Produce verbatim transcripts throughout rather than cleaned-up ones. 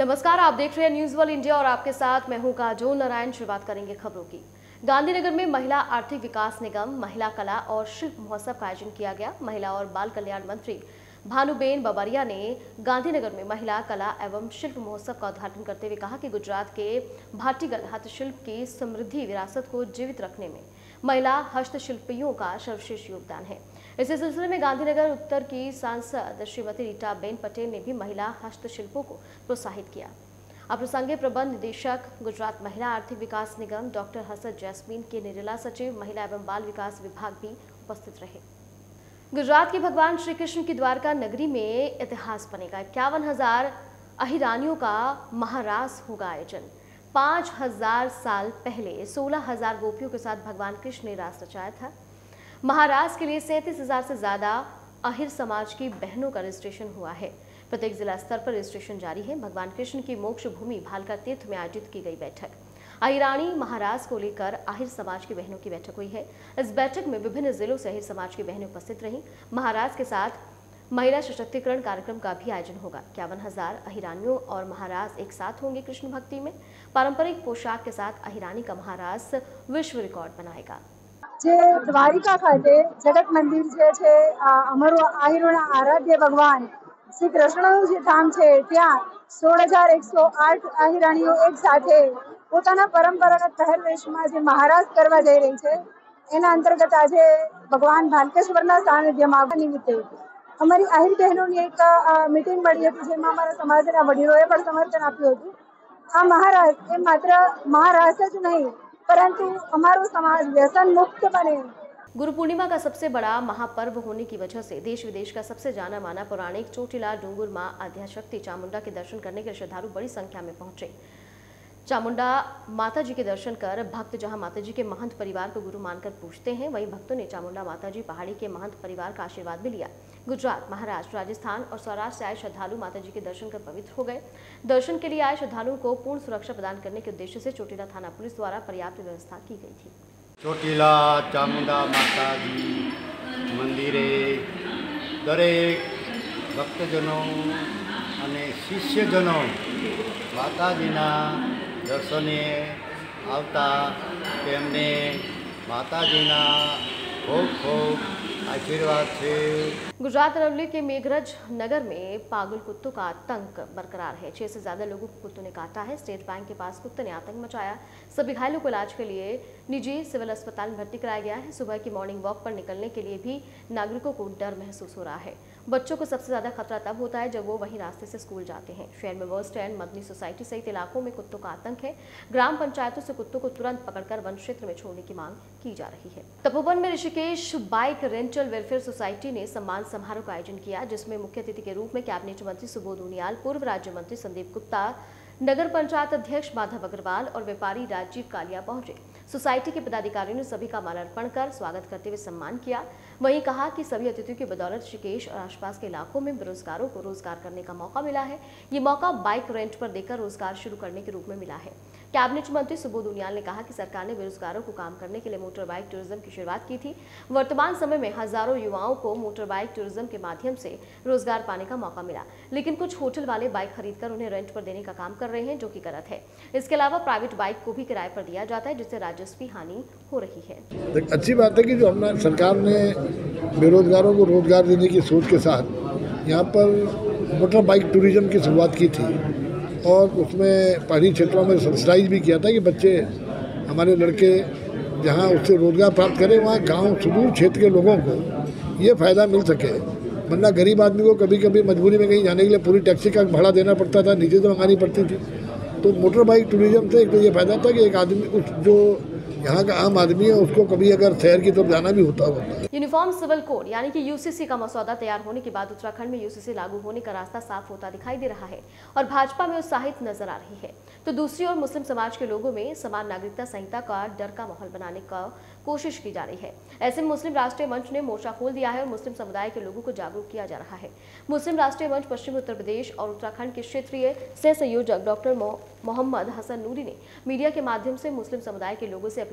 नमस्कार, आप देख रहे हैं न्यूज वर्ल्ड इंडिया और आपके साथ मैं हूं काजोल नारायण। शुरुआत करेंगे खबरों की। गांधीनगर में महिला आर्थिक विकास निगम महिला कला और शिल्प महोत्सव का आयोजन किया गया। महिला और बाल कल्याण मंत्री भानुबेन बबरिया ने गांधीनगर में महिला कला एवं शिल्प महोत्सव का उद्घाटन करते हुए कहा कि गुजरात के भाटीगल हस्तशिल्प की समृद्धि विरासत को जीवित रखने में महिला हस्तशिल्पियों का सर्वश्रेष्ठ योगदान है। इसी सिलसिले में गांधीनगर उत्तर की सांसद श्रीमती रीटा बेन पटेल ने भी महिला हस्तशिल्पों को प्रोत्साहित किया। अप्रसंगे प्रबंध निदेशक गुजरात महिला आर्थिक विकास निगम डॉक्टर हसरत जैस्मीन के निर्मला सचिव महिला एवं बाल विकास विभाग भी उपस्थित रहे। गुजरात के भगवान श्री कृष्ण की द्वारका नगरी में इतिहास बनेगा। इक्यावन हजार अहिरानियों का महारास होगा आयोजन। पांच हजार साल पहले सोलह हजार गोपियों के साथ भगवान कृष्ण ने रास रचाया था। महारास के लिए सैंतीस हजार से ज्यादा अहिर समाज की बहनों का रजिस्ट्रेशन हुआ है। प्रत्येक जिला स्तर पर रजिस्ट्रेशन जारी है। भगवान कृष्ण की मोक्ष भूमि भालका तीर्थ में आयोजित की गई बैठक अहिरानी महाराज को लेकर आहिर समाज की बहनों की बैठक हुई है। इस बैठक में विभिन्न जिलों से आहिर समाज की बहनें उपस्थित रहीं। महाराज के साथ महिला सशक्तिकरण कार्यक्रम का भी आयोजन होगा। इक्यावन हजार अहिरानियों और महाराज एक साथ होंगे। कृष्ण भक्ति में पारंपरिक पोशाक के साथ अहिरानी का महाराज विश्व रिकॉर्ड बनाएगा। જે દ્વારિકા ખાતે જગત મંદિર જે છે અમારું આહિરોના આરાધ્ય ભગવાન શ્રી કૃષ્ણનું જે ધામ છે ત્યાં સોળ હજાર એકસો આઠ આહિરાણીઓ એક સાથે પોતાના પરંપરાગત પહેરવેશમાં જે મહારાજ કરવા જઈ રહી છે એના અંતર્ગત આજે ભગવાન ભાલકેશ્વરના સાનિધ્યમાં આવવા નિમિત્તે અમારી આહિર બહેનોની એક મીટિંગ મળી હતી જેમાં અમારા સમાજના વડીલોએ પણ સમર્થન આપ્યું હતું। આ મહારાજ એ માત્ર મહારાજ જ નહીં परंतु हमारा समाज व्यसन मुक्त बने। गुरु पूर्णिमा का सबसे बड़ा महापर्व होने की वजह से देश विदेश का सबसे जाना माना पौराणिक चोटीला डूंगर मां आद्याशक्ति चामुंडा के दर्शन करने के लिए श्रद्धालु बड़ी संख्या में पहुंचे। चामुंडा माता जी के दर्शन कर भक्त जहां माता जी के महंत परिवार को गुरु मानकर पूजते हैं, वहीं भक्तों ने चामुंडा माता जी पहाड़ी के महंत परिवार का आशीर्वाद भी लिया। गुजरात, महाराष्ट्र, राजस्थान और सौराष्ट्र से आए श्रद्धालु माता जी के दर्शन कर पवित्र हो गए। दर्शन के लिए आए श्रद्धालुओं को पूर्ण सुरक्षा प्रदान करने के उद्देश्य से चोटीला थाना पुलिस द्वारा पर्याप्त व्यवस्था की गई थी। ચોટીલા ચામુંડા માતાજી મંદિરે દરેક ભક્તજનો અને શિષ્યજનો માતાજીના દર્શને આવતા તેમને માતાજીના ખૂબ ખૂબ आशीर्वाद से। गुजरात अरवली के मेघरज नगर में पागल कुत्तों का आतंक बरकरार है। छह से ज्यादा लोगों को कुत्तों ने काटा है। स्टेट बैंक के पास कुत्ते ने आतंक मचाया। सभी घायलों को इलाज के लिए निजी सिविल अस्पताल में भर्ती कराया गया है। सुबह की मॉर्निंग वॉक पर निकलने के लिए भी नागरिकों को डर महसूस हो रहा है। बच्चों को सबसे ज्यादा खतरा तब होता है जब वो वहीं रास्ते से स्कूल जाते हैं। शहर में बस स्टैंड, मदनी सोसाइटी सहित इलाकों में कुत्तों का आतंक है। ग्राम पंचायतों से कुत्तों को तुरंत पकड़कर वन क्षेत्र में छोड़ने की मांग की जा रही है। तपोवन में Rishikesh bike rental welfare society ने सम्मान समारोह का आयोजन किया, जिसमें मुख्य अतिथि के रूप में कैबिनेट मंत्री सुबोध उनियाल, पूर्व राज्य मंत्री संदीप गुप्ता, नगर पंचायत अध्यक्ष माधव अग्रवाल और व्यापारी राजीव कालिया पहुंचे। सोसाइटी के पदाधिकारियों ने सभी का माल्यार्पण कर स्वागत करते हुए सम्मान किया। वहीं कहा कि सभी अतिथियों की बदौलत ऋषिकेश और आसपास के इलाकों में बेरोजगारों को रोजगार करने का मौका मिला है। ये मौका बाइक रेंट पर देकर रोजगार शुरू करने के रूप में मिला है। कैबिनेट मंत्री सुबोध उनियाल ने कहा कि सरकार ने बेरोजगारों को काम करने के लिए मोटर बाइक टूरिज्म की शुरुआत की थी। वर्तमान समय में हजारों युवाओं को मोटर बाइक टूरिज्म के माध्यम से रोजगार पाने का मौका मिला, लेकिन कुछ होटल वाले बाइक खरीदकर उन्हें रेंट पर देने का काम कर रहे हैं, जो कि गलत है। इसके अलावा प्राइवेट बाइक को भी किराए पर दिया जाता है, जिससे राजस्वी हानि हो रही है। अच्छी बात है कि जो हमारी सरकार ने बेरोजगारों को रोजगार देने की सोच के साथ यहाँ पर मोटर बाइक टूरिज्म की शुरुआत की थी और उसमें पहाड़ी क्षेत्रों में सब्सिडाइज भी किया था कि बच्चे हमारे लड़के जहाँ उससे रोजगार प्राप्त करें, वहाँ गांव सुदूर क्षेत्र के लोगों को ये फ़ायदा मिल सके। वरना गरीब आदमी को कभी कभी मजबूरी में कहीं जाने के लिए पूरी टैक्सी का भाड़ा देना पड़ता था, नीचे से मंगानी पड़ती थी। तो मोटर बाइक टूरिज्म से एक तो ये फायदा था कि एक आदमी उस जो यहाँ का आम आदमी है उसको कभी अगर शहर की तरफ जाना भी होता होता है। यूनिफॉर्म सिविल कोड यानी कि यूसीसी का मसौदा तैयार होने के बाद उत्तराखंड में यूसीसी लागू होने का रास्ता साफ होता दिखाई दे रहा है और भाजपा में उत्साहित नजर आ रही है। तो दूसरी ओर मुस्लिम समाज के लोगों में समान नागरिकता संहिता का डर का माहौल बनाने का कोशिश की जा रही है। ऐसे में मुस्लिम राष्ट्रीय मंच ने मोर्चा खोल दिया है और मुस्लिम समुदाय के लोगों को जागरूक किया जा रहा है। मुस्लिम राष्ट्रीय मंच पश्चिमी उत्तर प्रदेश और उत्तराखंड के क्षेत्रीय सह संयोजक डॉक्टर मोहम्मद हसन नूरी ने मीडिया के माध्यम से मुस्लिम समुदाय के लोगों से अपील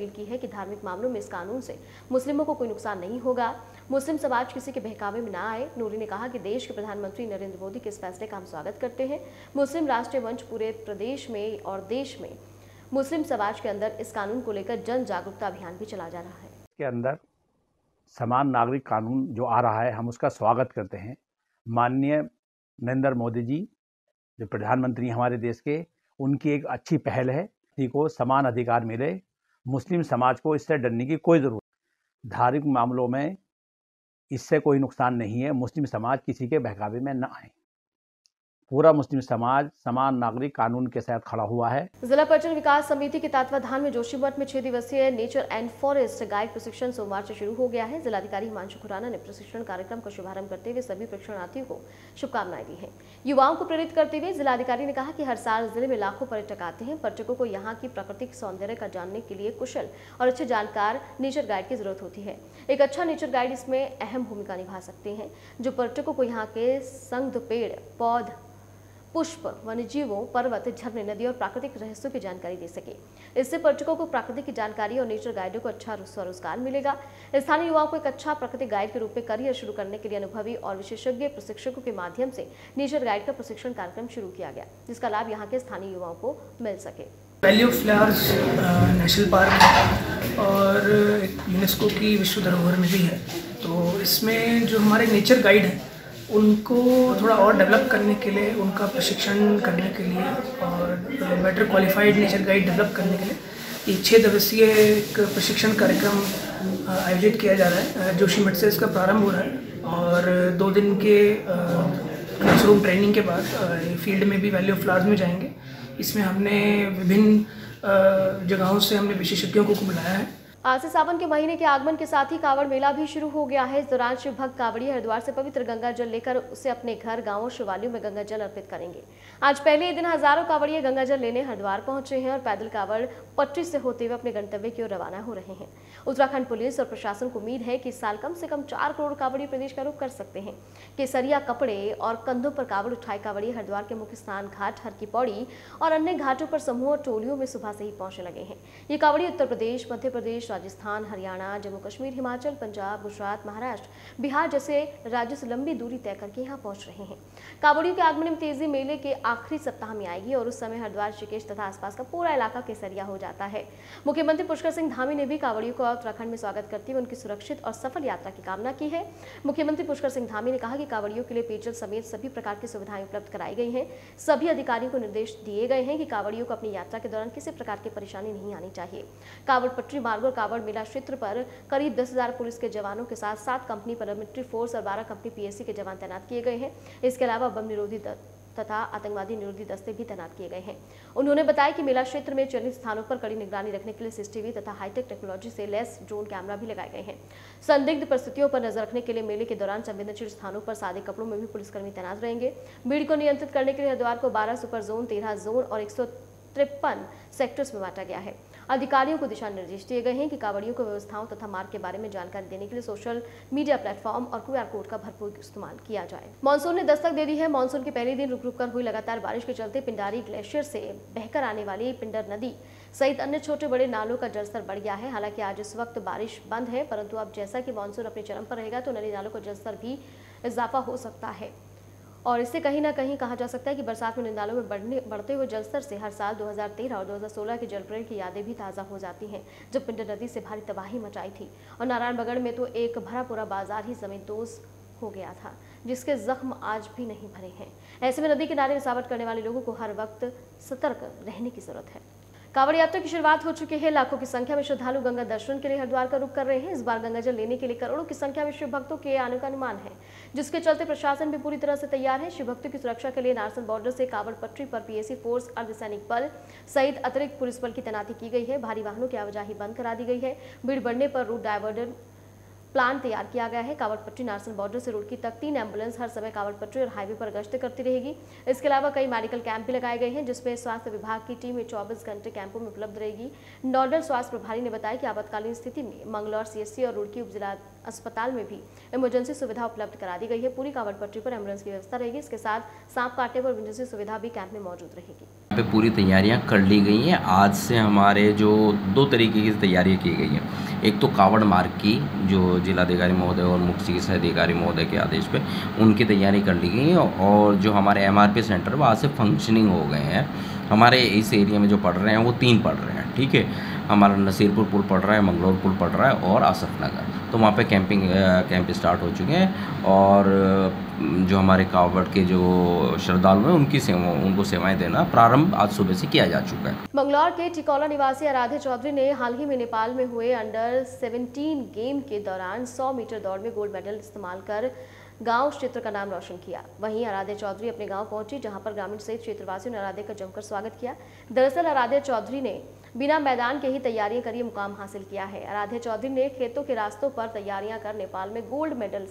अपील की है कि धार्मिक मामलों में इस कानून से मुस्लिमों को कोई नुकसान नहीं होगा, मुस्लिम समाज किसी के बहकावे में ना आए। नूरी ने कहा कि देश के प्रधानमंत्री नरेंद्र मोदी के इस फैसले का हम स्वागत करते हैं। मुस्लिम राष्ट्रीय मंच पूरे प्रदेश में और देश में मुस्लिम समाज के अंदर इस कानून को लेकर जन जागरूकता अभियान भी चला जा रहा है। के अंदर समान नागरिक कानून जो आ रहा है, हम उसका स्वागत करते हैं। माननीय नरेंद्र मोदी जी जो प्रधानमंत्री हमारे देश के, उनकी एक अच्छी पहल है। किसी को समान अधिकार मिले, मुस्लिम समाज को इससे डरने की कोई ज़रूरत नहीं। धार्मिक मामलों में इससे कोई नुकसान नहीं है। मुस्लिम समाज किसी के बहकावे में न आए। पूरा मुस्लिम समाज समान नागरिक कानून के साथ खड़ा हुआ है। जिला पर्यटन विकास समिति के तत्वाधान में जोशीमठ में छह दिवसीय नेचर एंड फॉरेस्ट गाइड प्रशिक्षण सोमवार से शुरू हो गया है। जिलाधिकारी हिमांशु खुराना ने प्रशिक्षण कार्यक्रम का शुभारंभ करते हुए सभी प्रशिक्षणार्थियों को शुभकामनाएं दी हैं। युवाओं को प्रेरित करते हुए जिलाधिकारी ने कहा कि हर साल जिले में लाखों पर्यटक आते हैं। पर्यटकों को यहाँ की प्राकृतिक सौंदर्य का जानने के लिए कुशल और अच्छे जानकार नेचर गाइड की जरूरत होती है। एक अच्छा नेचर गाइड इसमें अहम भूमिका निभा सकते हैं, जो पर्यटकों को यहाँ के संघ पेड़ पौध पुष्प, वन्यजीवों, पर्वत, झरने, नदी और प्राकृतिक रहस्यों की जानकारी दे सके। इससे पर्यटकों को प्राकृतिक की जानकारी और नेचर गाइडों को अच्छा स्वरोजगार मिलेगा। स्थानीय युवाओं को एक अच्छा प्राकृतिक गाइड के रूप में करियर शुरू करने के लिए अनुभवी और विशेषज्ञ प्रशिक्षकों के माध्यम से नेचर गाइड का प्रशिक्षण कार्यक्रम शुरू किया गया, जिसका लाभ यहाँ के स्थानीय युवाओं को मिल सके। Valley of flowers national park और यूनेस्को की विश्व धरोहर में भी है, तो इसमें जो हमारे नेचर गाइड हैं उनको थोड़ा और डेवलप करने के लिए, उनका प्रशिक्षण करने के लिए और better qualified nature guide develop करने के लिए ये छः दिवसीय एक प्रशिक्षण कार्यक्रम आयोजित किया जा रहा है। जोशीमठ से इसका प्रारंभ हो रहा है और दो दिन के क्लासरूम ट्रेनिंग के बाद फील्ड में भी वैली ऑफ फ्लावर्स में जाएंगे। इसमें हमने विभिन्न जगहों से हमने विशेषज्ञों को बुलाया है। आज से सावन के महीने के आगमन के साथ ही कांवड़ मेला भी शुरू हो गया है। इस दौरान शिव भक्त कांवड़िए हरिद्वार से पवित्र गंगा जल लेकर उसे अपने घर, गांवों, शिवालयों में गंगा जल अर्पित करेंगे। आज पहले दिन हजारों कांवड़िए गंगा जल लेने हरिद्वार पहुंचे हैं और पैदल कांवड़ पटरी से होते हुए अपने गंतव्य की ओर रवाना हो रहे हैं। उत्तराखंड पुलिस और प्रशासन को उम्मीद है कि इस साल कम से कम चार करोड़ कांवड़िए प्रदेश का रुख कर सकते हैं। केसरिया कपड़े और कंधों पर कांवड़ उठाए कांवड़िए हरिद्वार के मुख्य स्नान घाट हर की पौड़ी और अन्य घाटों पर समूह और टोलियों में सुबह से ही पहुंचने लगे हैं। ये कांवड़िए उत्तर प्रदेश, मध्य प्रदेश, राजस्थान, हरियाणा, जम्मू कश्मीर, हिमाचल, पंजाब, गुजरात, महाराष्ट्र, बिहार जैसे राज्यों से लंबी दूरी तय करके यहाँ पहुंच रहे हैं। कांवड़ियों के आगमन में तेजी मेले के आखिरी सप्ताह में आएगी और उस समय हरिद्वार, ऋषिकेश तथा आसपास का पूरा इलाका केसरिया हो जाता है। मुख्यमंत्री पुष्कर सिंह धामी ने भी कांवड़ियों को उत्तराखंड में स्वागत करते हुए उनकी सुरक्षित और सफल यात्रा की कामना की है। मुख्यमंत्री पुष्कर सिंह धामी ने कहा कि कांवड़ियों के लिए पेयजल समेत सभी प्रकार की सुविधाएं उपलब्ध कराई गई हैं। सभी अधिकारियों को निर्देश दिए गए हैं कि कांवड़ियों को अपनी यात्रा के दौरान किसी प्रकार की परेशानी नहीं आनी चाहिए। कांवड़ पटरी मार्ग और कांवड़ मेला क्षेत्र पर करीब दस हजार पुलिस के जवानों के साथ सात कंपनी पैरामिलिट्री फोर्स और बारह कंपनी पीएससी के जवान तैनात किए गए हैं। इसके अलावा बम निरोधी तथा आतंकवादी निरोधी दस्ते भी तैनात किए गए हैं। उन्होंने बताया कि मेला क्षेत्र में चयनित स्थानों पर कड़ी निगरानी रखने के लिए सीसीटीवी तथा हाईटेक टेक्नोलॉजी से लैस ड्रोन कैमरा भी लगाए गए हैं। संदिग्ध परिस्थितियों पर नजर रखने के लिए मेले के दौरान संवेदनशील स्थानों पर सादे कपड़ों में भी पुलिसकर्मी तैनात रहेंगे। भीड़ को नियंत्रित करने के लिए हरिद्वार को बारह सुपर जोन, तेरह जोन और एक सौ तिरपन सेक्टर्स में बांटा गया है। अधिकारियों को दिशा निर्देश दिए गए हैं कि कांवड़ियों को व्यवस्थाओं तथा मार्ग के बारे में जानकारी देने के लिए सोशल मीडिया प्लेटफॉर्म और क्यूआर कोड का भरपूर इस्तेमाल किया जाए। मानसून ने दस्तक दे दी है। मानसून के पहले दिन रुक रुक कर हुई लगातार बारिश के चलते पिंडारी ग्लेशियर से बहकर आने वाली पिंडर नदी सहित अन्य छोटे बड़े नालों का जलस्तर बढ़ गया है। हालांकि आज इस वक्त बारिश बंद है, परंतु अब जैसा कि मानसून अपने चरम पर रहेगा तो नदी नालों का जलस्तर भी इजाफा हो सकता है और इससे कहीं ना कहीं कहा जा सकता है कि बरसात में नालों में बढ़ने बढ़ते हुए जलस्तर से हर साल दो हज़ार तेरह और दो हज़ार सोलह के जलप्रलय की यादें भी ताज़ा हो जाती हैं, जब पिंडर नदी से भारी तबाही मचाई थी और नारायणबगड़ में तो एक भरा पूरा बाजार ही जमींदोज हो गया था, जिसके जख्म आज भी नहीं भरे हैं। ऐसे में नदी किनारे बसावट करने वाले लोगों को हर वक्त सतर्क रहने की जरूरत है। कांवड़ यात्रा की शुरुआत हो चुकी है। लाखों की संख्या में श्रद्धालु गंगा दर्शन के लिए हरिद्वार का रुख कर रहे हैं। इस बार गंगा जल लेने के लिए करोड़ों की संख्या में शिव भक्तों के आने का अनुमान है, जिसके चलते प्रशासन भी पूरी तरह से तैयार है। शिव भक्तों की सुरक्षा के लिए नारसन बॉर्डर से कांवड़ पटरी पर पीएसी फोर्स, अर्धसैनिक बल सहित अतिरिक्त पुलिस बल की तैनाती की गई है। भारी वाहनों की आवाजाही बंद करा दी गई है। भीड़ बढ़ने पर रूट डायवर्जन प्लान तैयार किया गया है। कावड़ पट्टी नारसन बॉर्डर से रुड़की तक तीन एम्बुलेंस हर समय कावड़ पट्टी और हाईवे पर गश्त करती रहेगी। इसके अलावा कई मेडिकल कैंप भी लगाए गए हैं, जिसमें स्वास्थ्य विभाग की टीम चौबीस घंटे कैंपों में उपलब्ध रहेगी। नोडल स्वास्थ्य प्रभारी ने बताया कि आपातकालीन स्थिति में मंगलौर सीएससी और रुड़की उपजिला अस्पताल में भी इमरजेंसी सुविधा उपलब्ध करा दी गई है। पूरी कावड़ पट्टी पर एम्बुलेंस की व्यवस्था रहेगी। इसके साथ सांप काटने पर इमरजेंसी सुविधा भी कैंप में मौजूद रहेगी। पे पूरी तैयारियां कर ली गई हैं। आज से हमारे जो दो तरीके की तैयारियां की गई हैं, एक तो कावड़ मार्ग की जो जिलाधिकारी महोदय और मुख्य चिकित्सा अधिकारी महोदय के आदेश पे उनकी तैयारी कर ली गई है, और जो हमारे एमआरपी सेंटर वहाँ से फंक्शनिंग हो गए हैं। हमारे इस एरिया में जो पढ़ रहे हैं वो तीन पढ़ रहे हैं, ठीक है। हमारा नसीरपुर पुल पड़ रहा है, मंगलौर पुल पड़ रहा है और आसफ नगर, तो वहाँ पे कैंपिंग कैंप स्टार्ट हो चुके हैं। और जो हमारे कावड़ के जो श्रद्धालु हैं उनकी सेवा उनको सेवाएं देना प्रारंभ आज सुबह से किया जा चुका है। मंगलौर के टिकौला निवासी आराध्य चौधरी ने हाल ही में नेपाल में हुए अंडर सेवेंटीन गेम के दौरान सौ मीटर दौड़ में गोल्ड मेडल इस्तेमाल कर गांव क्षेत्र का नाम रोशन किया। वहीं आराध्य चौधरी अपने गांव पहुंची, जहां पर ग्रामीण सहित क्षेत्रवासियों ने आराध्य का जमकर स्वागत किया। दरअसल आराध्य चौधरी ने बिना मैदान के ही तैयारियां कर ये मुकाम हासिल किया है। आराध्य चौधरी ने खेतों के रास्तों पर तैयारियां कर नेपाल में गोल्ड मेडल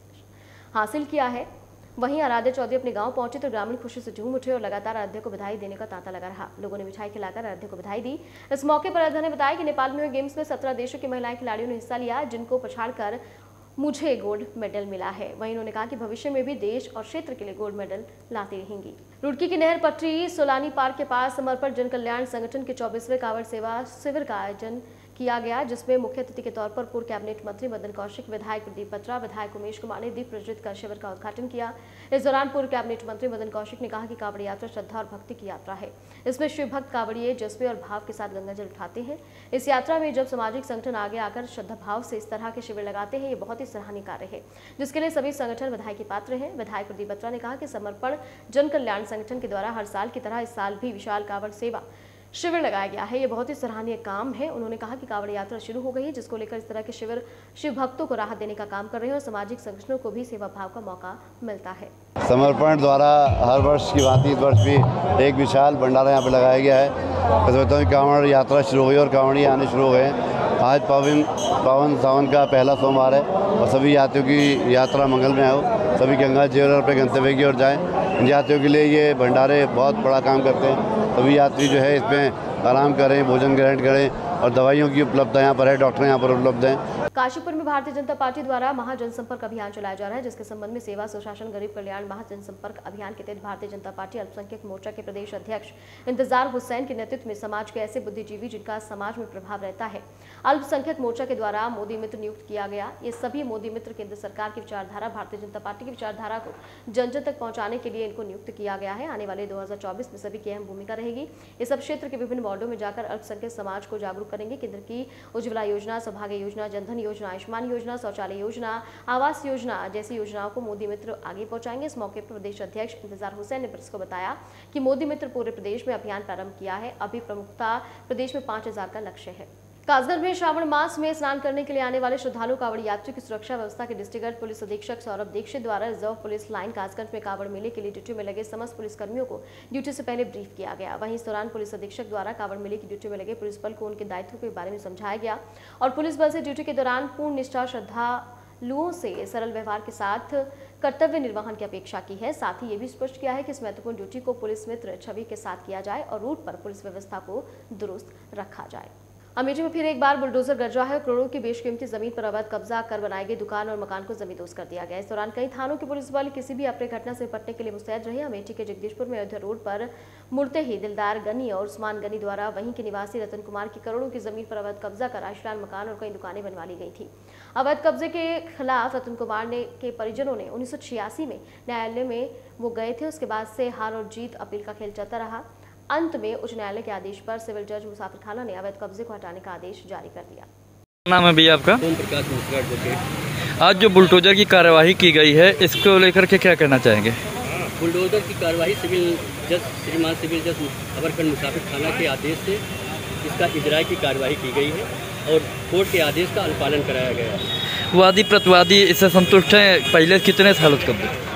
हासिल किया है। वहीं आराध्य चौधरी अपने गांव पहुंचे तो ग्रामीण खुशी से झूम उठे और लगातार आराध्य को बधाई देने का तांता लगा रहा। लोगों ने मिठाई खिलाकर आराध्य को बधाई दी। इस मौके पर आराध्य ने बताया कि नेपाल में हुए गेम्स में सत्रह देशों की महिलाएं खिलाड़ियों ने हिस्सा लिया, जिनको पछाड़कर मुझे गोल्ड मेडल मिला है। वहीं उन्होंने कहा कि भविष्य में भी देश और क्षेत्र के लिए गोल्ड मेडल लाती रहेंगी। रुड़की की नहर पटरी सोलानी पार्क के पास समर्पण जन कल्याण संगठन के चौबीसवें कावड़ सेवा शिविर का आयोजन किया गया, जिसमें मुख्य अतिथि के तौर पर पूर्व कैबिनेट मंत्री मदन कौशिक, विधायक प्रदीप बत्रा, विधायक उमेश कुमार ने दीप प्रज्वलित कर शिविर का उद्घाटन किया। इस दौरान पूर्व कैबिनेट मंत्री मदन कौशिक ने कहा कि कावड़ यात्रा श्रद्धा और भक्ति की यात्रा है। इसमें शिव भक्त कावड़िए जज्बे और भाव के साथ गंगा जल उठाते हैं। इस यात्रा में जब सामाजिक संगठन आगे आकर श्रद्धा भाव से इस तरह के शिविर लगाते हैं, ये बहुत ही सराहनीय कार्य है, जिसके लिए सभी संगठन बधाई के पात्र हैं। विधायक प्रदीप बत्रा ने कहा कि समर्पण जन कल्याण संगठन के द्वारा हर साल की तरह इस साल भी विशाल कावड़ सेवा शिविर लगाया गया है। ये बहुत ही सराहनीय काम है। उन्होंने कहा कि कावड़ यात्रा शुरू हो गई है, जिसको लेकर इस तरह के शिविर शिव भक्तों को राहत देने का काम कर रहे हैं और सामाजिक संगठनों को भी सेवा भाव का मौका मिलता है। समर्पण द्वारा हर वर्ष की भांति इस वर्ष भी एक विशाल भंडारा यहाँ पे लगाया गया है। कसरतों की कावड़ यात्रा शुरू हुई और कावड़ी आने शुरू हो गए हैं। आज पावन पावन सावन का पहला सोमवार है और सभी यात्रियों की यात्रा मंगल में हो, सभी गंगा जीवन अपने गंतव्य की ओर जाएं। इन यात्रियों के लिए ये भंडारे बहुत बड़ा काम करते हैं। सभी यात्री जो है इसमें आराम करें, भोजन ग्रहण करें और दवाइयों की उपलब्धता यहाँ पर है, डॉक्टर यहाँ पर उपलब्ध हैं। काशीपुर में भारतीय जनता पार्टी द्वारा महाजनसंपर्क अभियान चलाया जा रहा है, जिसके संबंध में सेवा सुशासन गरीब कल्याण महाजनसंपर्क अभियान के तहत भारतीय जनता पार्टी अल्पसंख्यक मोर्चा के प्रदेश अध्यक्ष इंतजार हुसैन के नेतृत्व में समाज के ऐसे बुद्धिजीवी जिनका समाज में प्रभाव रहता है, अल्पसंख्यक मोर्चा के द्वारा मोदी मित्र नियुक्त किया गया। ये सभी मोदी मित्र केंद्र सरकार की विचारधारा, भारतीय जनता पार्टी की विचारधारा को जन जन तक पहुंचाने के लिए इनको नियुक्त किया गया है। आने वाले दो हजार चौबीस में सभी की अहम भूमिका रहेगी। ये सब क्षेत्र के विभिन्न वार्डों में जाकर अल्पसंख्यक समाज को जागरूक करेंगे। केंद्र की उज्ज्वला योजना, सौभाग्य योजना, जनधन योजना, आयुष्मान योजना, शौचालय योजना, आवास योजना जैसी योजनाओं को मोदी मित्र आगे पहुंचाएंगे। इस मौके पर प्रदेश अध्यक्ष इंतजार हुसैन ने प्रेस को बताया कि मोदी मित्र पूरे प्रदेश में अभियान प्रारंभ किया है। अभी प्रमुखता प्रदेश में पांच हजार का लक्ष्य है। कासगंज में श्रावण मास में स्नान करने के लिए आने वाले श्रद्धालु कावड़ यात्रियों की सुरक्षा व्यवस्था के डिस्ट्रिक्ट पुलिस अधीक्षक सौरभ दीक्षित द्वारा रिजर्व पुलिस लाइन कासगंज में कावड़ मेले के लिए ड्यूटी में लगे समस्त पुलिस कर्मियों को ड्यूटी से पहले ब्रीफ किया गया। वहीं इस दौरान पुलिस अधीक्षक द्वारा कावड़ मेले की ड्यूटी में लगे पुलिस बल को उनके दायित्व के बारे में समझाया गया और पुलिस बल से ड्यूटी के दौरान पूर्ण निष्ठा, श्रद्धालुओं से सरल व्यवहार के साथ कर्तव्य निर्वहन की अपेक्षा की है। साथ ही ये भी स्पष्ट किया है कि इस महत्वपूर्ण ड्यूटी को पुलिस मित्र छवि के साथ किया जाए और रूट पर पुलिस व्यवस्था को दुरुस्त रखा जाए। अमेठी में फिर एक बार बुलडोजर गरजा है। करोड़ों की बेशकीमती जमीन पर अवैध कब्जा कर बनाई गई दुकान और मकान को जमींदोज कर दिया गया। इस दौरान कई थानों के पुलिस बल किसी भी अप्रिय घटना से निपटने के लिए मुस्तैद रहे। अमेठी के जगदीशपुर में अयोध्या रोड पर मुड़ते ही दिलदार गनी और उस्मान गनी द्वारा वहीं के निवासी रतन कुमार की करोड़ों की जमीन पर अवैध कब्जा कर आशियान मकान और कई दुकानें बनवा ली गई थी। अवैध कब्जे के खिलाफ रतन कुमार ने के परिजनों ने उन्नीस सौ छियासी में न्यायालय में वो गए थे। उसके बाद से हार और जीत अपील का खेल चलता रहा। अंत में उच्च न्यायालय के आदेश पर सिविल जज मुसाफिर खाना ने अवैध कब्जे को हटाने का आदेश जारी कर दिया। नाम है भैया आपका? ओम प्रकाश मिश्रा एडवोकेट। आज जो बुलडोजर की कार्यवाही की गई है, इसको लेकर के क्या कहना चाहेंगे? बुलडोजर की कार्यवाही सिविल जज श्रीमान सिविल जज अबरकंड मुसाफिर खाना के आदेश से इसका इजराय की कार्यवाही की गई है और कोर्ट के आदेश का अनुपालन कराया गया है। वादी प्रतिवादी इससे संतुष्ट हैं? पहले कितने हालत कब्जे?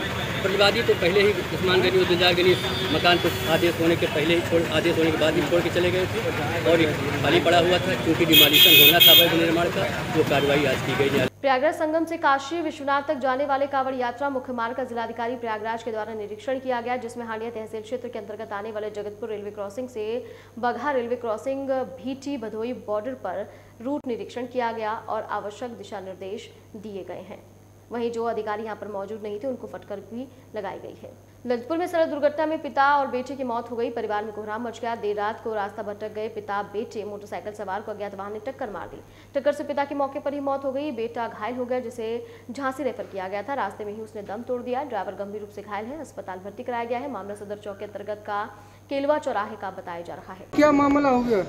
प्रतिवादी तो पहले ही उस्मान गनी और दिलजार गनी मकान को आदेश होने के पहले ही छोड़ आदेश होने के बाद ही छोड़ के चले गए थे और खाली पड़ा हुआ था, क्योंकि डिमोलिशन होना था अवैध निर्माण का, जो कार्रवाई आज की गई। प्रयागराज संगम से काशी विश्वनाथ तक जाने वाले कांवड़ यात्रा मुख्य मार्ग का जिलाधिकारी प्रयागराज के द्वारा निरीक्षण किया गया, जिसमें हांडिया तहसील क्षेत्र के अंतर्गत आने वाले जगतपुर रेलवे क्रॉसिंग से Bagaha railway crossing Bhiti Bhadohi border पर रूट निरीक्षण किया गया और आवश्यक दिशा निर्देश दिए गए हैं। वहीं जो अधिकारी यहां पर मौजूद नहीं थे उनको फटकार भी लगाई गई है। ललितपुर में सड़क दुर्घटना में पिता और बेटे की मौत हो गई। परिवार में कोहराम मच गया। देर रात को रास्ता भटक गए पिता बेटे मोटरसाइकिल सवार को अज्ञात वाहन ने टक्कर मार दी। टक्कर से पिता की मौके पर ही मौत हो गई। बेटा घायल हो गया, जिसे झांसी रेफर किया गया था। रास्ते में ही उसने दम तोड़ दिया। ड्राइवर गंभीर रूप से घायल है, अस्पताल भर्ती कराया गया है। मामला सदर चौक के अंतर्गत का केलवा चौराहे का बताया जा रहा है। क्या मामला हो गया?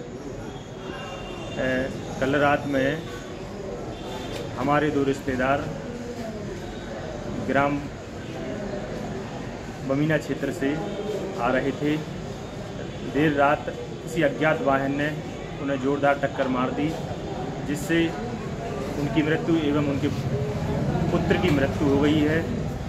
कल रात में हमारे दो रिश्तेदार ग्राम बमीना क्षेत्र से आ रहे थे। देर रात किसी अज्ञात वाहन ने उन्हें जोरदार टक्कर मार दी, जिससे उनकी मृत्यु एवं उनके पुत्र की मृत्यु हो गई है।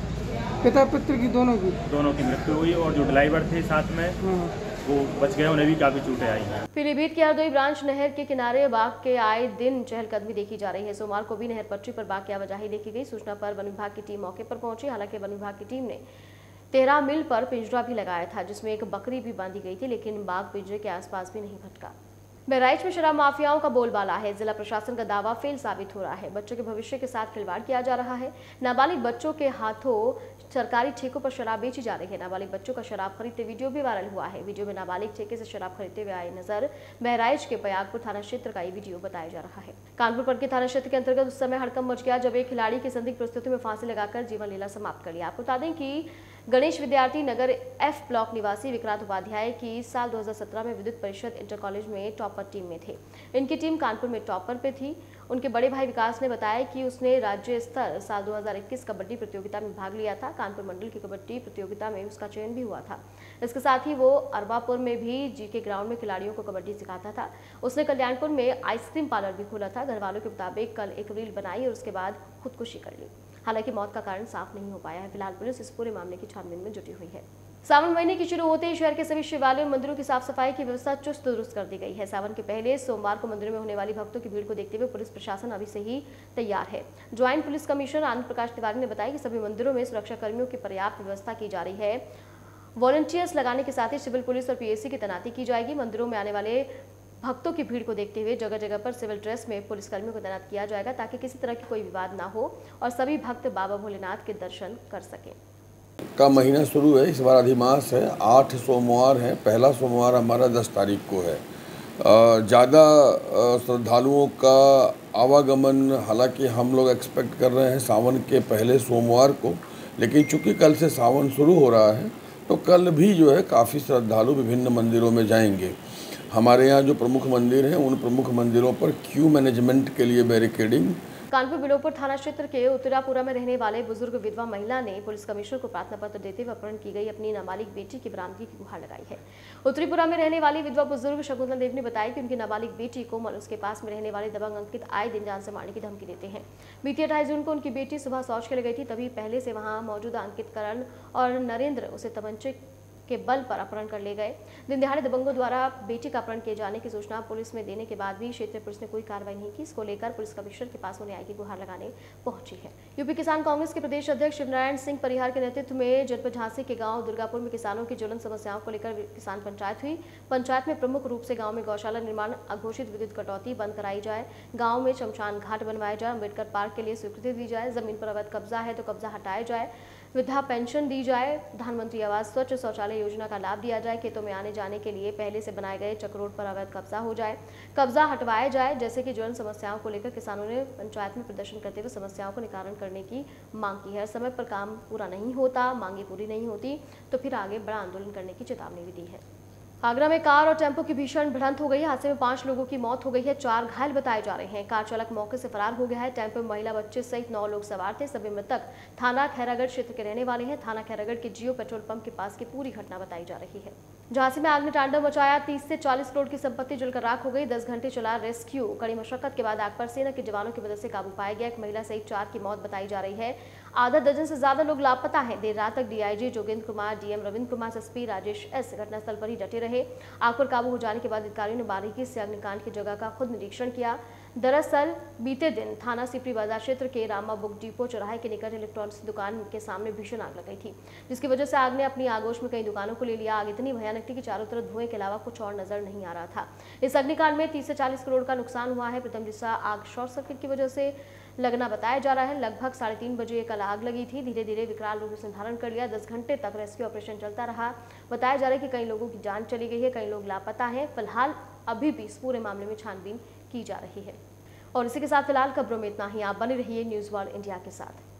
पिता पुत्र की दोनों की दोनों की मृत्यु हुई और जो ड्राइवर थे साथ में वो बच गए, उन्हें भी काफ़ी चोटें आई हैं। पीलीभीत की हरदोई ब्रांच नहर के किनारे बाघ के आए दिन चहलकदमी देखी जा रही है। सोमवार को भी नहर पटरी पर बाघ की आवाजाही देखी गई। सूचना पर वन विभाग की टीम मौके पर पहुंची। हालांकि वन विभाग की टीम ने तेरह मील पर पिंजरा भी लगाया था, जिसमें एक बकरी भी बांधी गई थी, लेकिन बाघ पिंजरे के आसपास भी नहीं भटका। बहराइच में शराब माफियाओं का बोलबाला है। जिला प्रशासन का दावा फेल साबित हो रहा है। बच्चों के भविष्य के साथ खिलवाड़ किया जा रहा है। नाबालिग बच्चों के हाथों सरकारी ठेकों पर शराब बेची जा रही है। नाबालिग बच्चों का शराब खरीदते वीडियो भी वायरल हुआ है। वीडियो में नाबालिग ठेके से शराब खरीदते हुए आए नजर। बहराइच के पयागपुर थाना क्षेत्र का ये वीडियो बताया जा रहा है। कानपुर पटकी थाना क्षेत्र के अंतर्गत उस समय हड़कंप मच गया जब एक खिलाड़ी की संदिग्ध परिस्थिति में फांसी लगाकर जीवन लीला समाप्त कर लिया। आपको बता दें कि गणेश विद्यार्थी नगर एफ ब्लॉक निवासी विक्रांत उपाध्याय की साल दो हज़ार सत्रह में विद्युत परिषद इंटर कॉलेज में टॉपर टीम में थे। इनकी टीम कानपुर में टॉपर पे थी। उनके बड़े भाई विकास ने बताया कि उसने राज्य स्तर साल दो हज़ार इक्कीस कबड्डी प्रतियोगिता में भाग लिया था। कानपुर मंडल की कबड्डी प्रतियोगिता में उसका चयन भी हुआ था। इसके साथ ही वो अरबापुर में भी जी के ग्राउंड में खिलाड़ियों को कबड्डी सिखाता था। उसने कल्याणपुर में आइसक्रीम पार्लर भी खोला था। घर वालों के मुताबिक कल एक रील बनाई और उसके बाद खुदकुशी कर ली। हालांकि मौत का कारण साफ नहीं हो पाया है। फिलहाल पुलिस इस पूरे मामले की छानबीन में जुटी हुई है। सावन महीने की शुरू होते ही शहर के सभी शिवालयों और मंदिरों की साफ सफाई की व्यवस्था चुस्त दुरुस्त कर दी गई है। सावन के पहले सोमवार को मंदिरों में होने वाली भक्तों की भीड़ को देखते हुए पुलिस प्रशासन अभी से ही तैयार है। Joint police commissioner Anand Prakash Tiwari ने बताया कि सभी मंदिरों में सुरक्षा कर्मियों की पर्याप्त व्यवस्था की जा रही है। वॉलंटियर्स लगाने के साथ ही सिविल पुलिस और पीएससी की तैनाती की जाएगी। मंदिरों में आने वाले भक्तों की भीड़ को देखते हुए जगह जगह पर सिविल ड्रेस में पुलिसकर्मियों को तैनात किया जाएगा, ताकि किसी तरह की कोई विवाद ना हो और सभी भक्त बाबा भोलेनाथ के दर्शन कर सकें। का महीना शुरू है। इस बार अधिमास है। आठ सोमवार है। पहला सोमवार हमारा दस तारीख को है। ज़्यादा श्रद्धालुओं का आवागमन हालांकि हम लोग एक्सपेक्ट कर रहे हैं सावन के पहले सोमवार को, लेकिन चूंकि कल से सावन शुरू हो रहा है तो कल भी जो है काफ़ी श्रद्धालु विभिन्न मंदिरों में जाएंगे। हमारे यहाँ जो प्रमुख मंदिर हैं उन प्रमुख मंदिरों पर क्यू मैनेजमेंट के लिए बैरिकेडिंग। कानपुर बिलोपुर थाना क्षेत्र के उत्तरापुरा में रहने वाले बुजुर्ग विधवा महिला ने पुलिस कमिश्नर को प्रार्थना पत्र देते हुए अपहरण की गई अपनी नाबालिग बेटी की बरामदगी की गुहार लगाई है। उत्तरीपुरा में रहने वाली विधवा बुजुर्ग शकुंतला देवी ने बताया कि उनकी नाबालिग बेटी कोमल उसके पास में रहने वाले दबंग अंकित आए दिन जान से मारने की धमकी देते हैं। बीती अट्ठाईस जून को उनकी बेटी सुबह शौच के लिए गई थी, तभी पहले से वहां मौजूदा अंकित करण और नरेंद्र उसे तमंचे के बल पर अपहरण कर ले गए। दिन दिहाड़े दबंगों द्वारा बेटी का अपहरण किए जाने की सूचना पुलिस में देने के बाद भी क्षेत्रीय पुलिस ने कोई कार्रवाई नहीं की। इसको लेकर पुलिस कमिश्नर के पास वो न्याय की गुहार लगाने पहुंची है। यूपी किसान कांग्रेस के प्रदेश अध्यक्ष शिवनारायण सिंह परिहार के नेतृत्व में जनपद झांसी के गांव दुर्गापुर में किसानों की ज्वलंत समस्याओं को लेकर किसान पंचायत हुई। पंचायत में प्रमुख रूप से गाँव में गौशाला निर्माण, अघोषित विद्युत कटौती बंद कराई जाए, गाँव में शमशान घाट बनवाया जाए, अम्बेडकर पार्क के लिए स्वीकृति दी जाए, जमीन पर अवैध कब्जा है तो कब्जा हटाया जाए, वृद्धा पेंशन दी जाए, प्रधानमंत्री आवास स्वच्छ शौचालय योजना का लाभ दिया जाए, खेतों में आने जाने के लिए पहले से बनाए गए चक रोड पर अवैध कब्जा हो जाए, कब्जा हटवाया जाए, जैसे कि ज्वलंत समस्याओं को लेकर किसानों ने पंचायत में प्रदर्शन करते हुए समस्याओं को निवारण करने की मांग की है। समय पर काम पूरा नहीं होता, मांगे पूरी नहीं होती तो फिर आगे बड़ा आंदोलन करने की चेतावनी भी दी है। आगरा में कार और टेम्पो की भीषण भिड़ंत हो गई। हादसे में पांच लोगों की मौत हो गई है, चार घायल बताए जा रहे हैं। कार चालक मौके से फरार हो गया है। टेम्पो में महिला, बच्चे सहित नौ लोग सवार थे। सभी मृतक थाना खैरागढ़ क्षेत्र के रहने वाले हैं। थाना खैरागढ़ के जियो पेट्रोल पंप के पास की पूरी घटना बताई जा रही है। झांसी में आग ने तांडव मचाया। तीस से चालीस करोड़ की संपत्ति जलकर राख हो गई। दस घंटे चला रेस्क्यू। कड़ी मशक्कत के बाद आग पर सेना के जवानों की मदद से काबू पाया गया। एक महिला सहित चार की मौत बताई जा रही है। आधा दर्जन से ज्यादा लोग लापता हैं। देर रात तक DIG Jogendra Kumar, DM Ravindra Kumar, SP Rajesh S घटनास्थल पर ही डटे रहे। आग पर काबू हो जाने के बाद अधिकारियों ने बारीकी से अग्निकांड की जगह का खुद निरीक्षण किया। दरअसल बीते दिन थाना सिपरी बाजार क्षेत्र के रामा बुक डिपो चौराहे के निकट इलेक्ट्रॉनिक्स दुकान के सामने भीषण आग लग गई थी, जिसकी वजह से आग ने अपनी आगोश में कई दुकानों को ले लिया। आग इतनी भयानक थी कि चारों तरफ धुएं के अलावा कुछ और नजर नहीं आ रहा था। इस अग्निकांड में तीस से चालीस करोड़ का नुकसान हुआ है। प्रथम जिसका आग शॉर्ट सर्किट की वजह से लगना बताया जा रहा है। लगभग साढ़े तीन बजे कल आग लगी थी। धीरे धीरे विकराल रूप से धारण कर लिया। दस घंटे तक रेस्क्यू ऑपरेशन चलता रहा। बताया जा रहा है कि कई लोगों की जान चली गई है, कई लोग लापता हैं। फिलहाल अभी भी इस पूरे मामले में छानबीन की जा रही है। और इसी के साथ फिलहाल खबरों में इतना ही। आप बने रहिए न्यूज़ वर्ल्ड इंडिया के साथ।